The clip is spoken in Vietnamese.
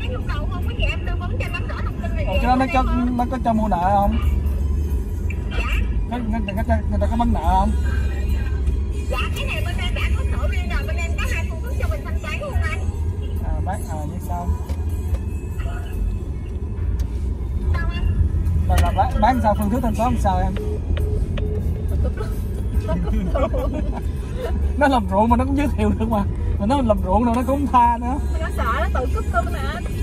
lúc đầu không có gì em tư vấn cho em nắm rõ thông tin này. Cái đó nó có cho mua nợ không? Dạ. Người ta có bán nợ không? Dạ cái này bên em đã có sổ riêng rồi, bên em có 2 phương thức cho mình thanh toán luôn anh. Bán như sao? Sao anh? Là bán sao, phương thức thanh toán làm sao em? Nó làm ruộng mà nó cũng giới thiệu được mà nó làm ruộng đâu nó cũng không tha nữa. Nó sợ nó tự cúp luôn hả?